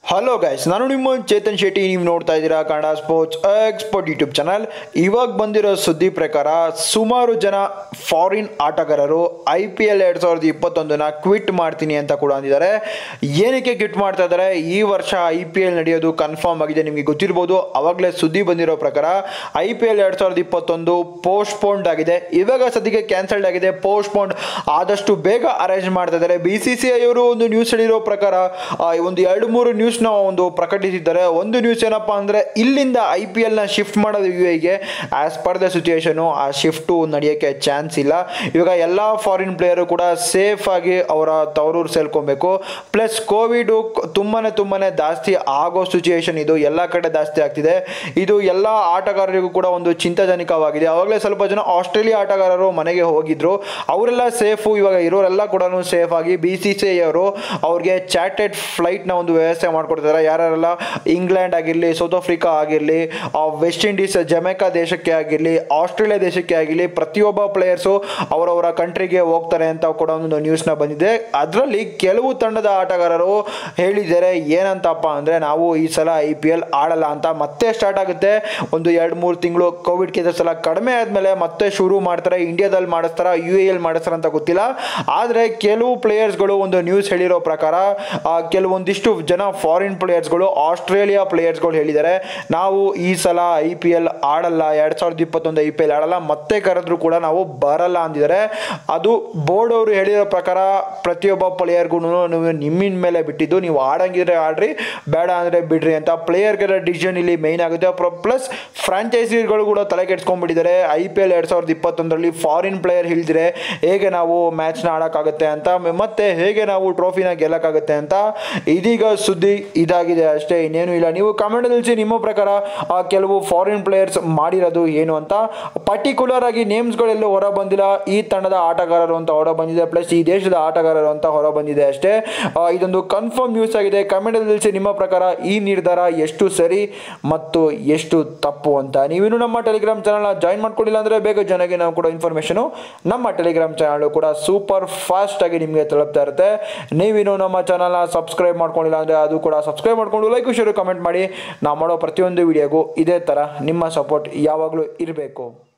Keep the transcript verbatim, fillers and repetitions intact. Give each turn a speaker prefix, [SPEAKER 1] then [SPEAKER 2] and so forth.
[SPEAKER 1] Hello guys, ನಾನು ನಿಮ್ಮ ಚೇತನ್ ಶೆಟ್ಟಿ. ನೀವು ನೋಡ್ತಾ ಇದ್ದೀರಾ Kannada sports expert YouTube channel. ಇವಾಗ ಬಂದಿರೋ ಸುದ್ದಿ ಪ್ರಕಾರ ಸುಮಾರು ಜನ ಫಾರಿನ್ ಆಟಗಾರರು ಐ ಪಿ ಎಲ್ ಎರಡು ಸಾವಿರದ ಇಪ್ಪತ್ತೊಂದನ ಕ್ವಿಟ್ ಮಾಡ್ತೀನಿ ಅಂತ ಕೂಡ ಅಂದಿದ್ದಾರೆ. ಏನಕ್ಕೆ ಕ್ವಿಟ್ ಮಾಡ್ತಾ ಇದ್ದಾರೆ? ಈ ವರ್ಷ ಐ ಪಿ ಎಲ್ ನಡೆಯೋದು ಕನ್ಫರ್ಮ್ ಆಗಿದೆ. ನಿಮಗೆ ಗೊತ್ತಿರ್ಬೋದು, ಅವಾಗಲೇ ಸುದ್ದಿ ಬಂದಿರೋ ಪ್ರಕಾರ ಐ ಪಿ ಎಲ್ ಎರಡು ಸಾವಿರದ ಇಪ್ಪತ್ತೊಂದು ಪೋಸ್ಟ್ಪೋನ್ಡ್ ಆಗಿದೆ. ಇವಾಗ ಸದ್ಯಕ್ಕೆ ಕ್ಯಾನ್ಸಲ್ಡ್ ಆಗಿದೆ. ಪೋಸ್ಟ್ಪೋನ್ಡ್ ಆದಷ್ಟು ಬೇಗ ಅರೇಂಜ್ ಮಾಡ್ತಾ ಇದ್ದಾರೆ. ಬಿ ಸಿ ಸಿ ಐ ಅವರು ಒಂದು ನ್ಯೂಸ್ ಹೇಳಿರೋ ಪ್ರಕಾರ ಒಂದು ಎರಡು ಮೂರು ನ್ಯೂಸ್ ಒಂದು ಪ್ರಕಟಿಸಿದ್ದಾರೆ. ಒಂದು ನ್ಯೂಸ್ ಏನಪ್ಪಾ ಅಂದ್ರೆ, ಇಲ್ಲಿಂದ ಐ ಪಿ ಎಲ್ ನ ಶಿಫ್ಟ್ ಮಾಡೋದು ಯು ಎಗೆ ಆಸ್ ಪರ್ ದ ಸಿಚುಯೇಷನ್ ಆ ಶಿಫ್ಟ್ ನಡೆಯೋಕ್ಕೆ ಚಾನ್ಸ್ ಇಲ್ಲ. ಇವಾಗ ಎಲ್ಲಾ ಫಾರಿನ್ ಪ್ಲೇಯರು ಕೂಡ ಸೇಫ್ ಆಗಿ ಅವರ ತವರೂರು ಸೇರ್ಕೊಬೇಕು. ಪ್ಲಸ್ ಕೋವಿಡ್ ತುಂಬಾನೇ ತುಂಬಾನೇ ಜಾಸ್ತಿ ಆಗೋ ಸಿಚುಯೇಷನ್ ಇದು, ಎಲ್ಲ ಕಡೆ ಜಾಸ್ತಿ ಆಗ್ತಿದೆ. ಇದು ಎಲ್ಲ ಆಟಗಾರರಿಗೂ ಕೂಡ ಒಂದು ಚಿಂತಾಜನಕವಾಗಿದೆ. ಅವಾಗಲೇ ಸ್ವಲ್ಪ ಜನ ಆಸ್ಟ್ರೇಲಿಯಾ ಆಟಗಾರರು ಮನೆಗೆ ಹೋಗಿದ್ರು, ಅವರೆಲ್ಲ ಸೇಫು. ಇವಾಗ ಇರೋರೆಲ್ಲ ಕೂಡ ಸೇಫ್ ಆಗಿ ಬಿ ಸಿ ಸಿ ಐ ಅವರು ಅವ್ರಿಗೆ ಚಾರ್ಟೆಡ್ ಫ್ಲೈಟ್ ನ ಒಂದು ವ್ಯವಸ್ಥೆ ಮಾಡ್ಕೊಡ್ತಾರೆ. ಯಾರೆಲ್ಲ ಇಂಗ್ಲೆಂಡ್ ಆಗಿರಲಿ, ಸೌತ್ ಆಫ್ರಿಕಾ ಆಗಿರಲಿ, ವೆಸ್ಟ್ ಇಂಡೀಸ್ ಜಮೈಕಾ ದೇಶಕ್ಕೆ ಆಗಿರಲಿ, ಆಸ್ಟ್ರೇಲಿಯಾ ದೇಶಕ್ಕೆ ಆಗಿರಲಿ, ಪ್ರತಿಯೊಬ್ಬ ಪ್ಲೇಯರ್ಸು ಅವರವರ ಕಂಟ್ರಿಗೆ ಹೋಗ್ತಾರೆ ಅಂತ ಕೂಡ ಒಂದು ನ್ಯೂಸ್ನ ಬಂದಿದೆ. ಅದರಲ್ಲಿ ಕೆಲವು ತಂಡದ ಆಟಗಾರರು ಹೇಳಿದ್ದಾರೆ ಏನಂತಪ್ಪ ಅಂದರೆ, ನಾವು ಈ ಸಲ ಐ ಪಿ ಎಲ್ ಆಡಲ್ಲ ಅಂತ. ಮತ್ತೆ ಸ್ಟಾರ್ಟ್ ಆಗುತ್ತೆ, ಒಂದು ಎರಡು ಮೂರು ತಿಂಗಳು ಕೋವಿಡ್ ಕೇಸಸ್ ಎಲ್ಲ ಕಡಿಮೆ ಆದಮೇಲೆ ಮತ್ತೆ ಶುರು ಮಾಡ್ತಾರೆ. ಇಂಡಿಯಾದಲ್ಲಿ ಮಾಡಿಸ್ತಾರ, ಯು ಎ ಎಲ್ ಮಾಡಿಸ್ತಾರ ಅಂತ ಗೊತ್ತಿಲ್ಲ. ಆದರೆ ಕೆಲವು ಪ್ಲೇಯರ್ಸ್ಗಳು ಒಂದು ನ್ಯೂಸ್ ಹೇಳಿರೋ ಪ್ರಕಾರ ಕೆಲವೊಂದಿಷ್ಟು ಜನ ಫಾರಿನ್ ಪ್ಲೇಯರ್ಸ್ಗಳು, ಆಸ್ಟ್ರೇಲಿಯಾ ಪ್ಲೇಯರ್ಸ್ಗಳು ಹೇಳಿದ್ದಾರೆ, ನಾವು ಈ ಸಲ ಐ ಪಿ ಎಲ್ ಆಡಲ್ಲ, ಎರಡು ಸಾವಿರದ ಇಪ್ಪತ್ತೊಂದು ಐ ಪಿ ಎಲ್ ಆಡಲ್ಲ, ಮತ್ತೆ ಕರೆದ್ರು ಕೂಡ ನಾವು ಬರಲ್ಲ ಅಂದಿದ್ದಾರೆ. ಅದು ಬೋರ್ಡ್ ಅವರು ಹೇಳಿರೋ ಪ್ರಕಾರ ಪ್ರತಿಯೊಬ್ಬ ಪ್ಲೇಯರ್ಗೂ ನೀವು ನಿಮ್ಮಿನ ಮೇಲೆ ಬಿಟ್ಟಿದ್ದು, ನೀವು ಆಡಂಗಿದ್ರೆ ಆಡ್ರಿ, ಬೇಡ ಅಂದರೆ ಬಿಡ್ರಿ ಅಂತ. ಪ್ಲೇಯರ್ಗಳ ಡಿಸಿಷನ್ ಇಲ್ಲಿ ಮೇಯ್ನ್ ಆಗುತ್ತೆ. ಪ್ಲಸ್ ಫ್ರಾಂಚೈಸಿಗಳು ಕೂಡ ತಲೆ ಕೆಡ್ಸ್ಕೊಂಡ್ಬಿಟ್ಟಿದ್ದಾರೆ. ಐ ಪಿ ಎಲ್ ಎರಡು ಸಾವಿರದ ಇಪ್ಪತ್ತೊಂದರಲ್ಲಿ ಫಾರಿನ್ ಪ್ಲೇಯರ್ ಹೇಳಿದ್ರೆ ಹೇಗೆ ನಾವು ಮ್ಯಾಚ್ನ ಆಡೋಕ್ಕಾಗುತ್ತೆ ಅಂತ, ಮತ್ತೆ ಹೇಗೆ ನಾವು ಟ್ರೋಫಿನ ಗೆಲ್ಲಕ್ಕಾಗುತ್ತೆ ಅಂತ. ಇದೀಗ ಸುದ್ದಿ ಇದಾಗಿದೆ ಅಷ್ಟೇ, ಇನ್ನೇನು ಇಲ್ಲ. ನೀವು ಕಮೆಂಟ್ ತಿಳಿಸಿ ನಿಮ್ಮ ಪ್ರಕಾರ ಕೆಲವು ಫಾರಿನ್ ಪ್ಲೇಯರ್ಸ್ ಮಾಡಿರೋದು ಏನು ಅಂತ. ಪರ್ಟಿಕ್ಯುಲರ್ ಆಗಿ ನೇಮ್ಸ್ಗಳೆಲ್ಲೂ ಹೊರ ಬಂದಿಲ್ಲ. ಈ ತಂಡದ ಆಟಗಾರರು ಅಂತ ಹೊರ ಬಂದಿದೆ, ಪ್ಲಸ್ ಈ ದೇಶದ ಆಟಗಾರರು ಅಂತ ಹೊರ ಬಂದಿದೆ ಅಷ್ಟೇ. ಇದೊಂದು ಕನ್ಫರ್ಮ್ ನ್ಯೂಸ್ ಆಗಿದೆ. ಕಮೆಂಟ್ ತಿಳಿಸಿ ನಿಮ್ಮ ಪ್ರಕಾರ ಈ ನಿರ್ಧಾರ ಎಷ್ಟು ಸರಿ ಮತ್ತು ಎಷ್ಟು ತಪ್ಪು ಅಂತ. ನೀವಿನ್ನು ನಮ್ಮ ಟೆಲಿಗ್ರಾಮ್ ಚಾನಲ್ನ ಜಾಯಿನ್ ಮಾಡ್ಕೊಂಡಿಲ್ಲ ಅಂದರೆ ಬೇಗ ಜನಗೆ ನಾವು ಕೂಡ ಇನ್ಫಾರ್ಮೇಷನು ನಮ್ಮ ಟೆಲಿಗ್ರಾಮ್ ಚಾನಲ್ ಕೂಡ ಸೂಪರ್ ಫಾಸ್ಟ್ ಆಗಿ ನಿಮಗೆ ತಲುಪ್ತಾ ಇರುತ್ತೆ. ನೀವಿನ್ನು ನಮ್ಮ ಚಾನಲ್ನ ಸಬ್ಸ್ಕ್ರೈಬ್ ಮಾಡ್ಕೊಂಡಿಲ್ಲ ಅಂದರೆ ಅದು ಕೂಡ ಸಬ್ಸ್ಕ್ರೈಬ್ ಮಾಡ್ಕೊಂಡು ಲೈಕ್ ಶೇರ್ ಕಮೆಂಟ್ ಮಾಡಿ. ನಾವು ಮಾಡೋ ಪ್ರತಿಯೊಂದು ವಿಡಿಯೋಗೂ ಇದೇ ಥರ ನಿಮ್ಮ ಸಪೋರ್ಟ್ ಯಾವಾಗಲೂ ಇರಬೇಕು.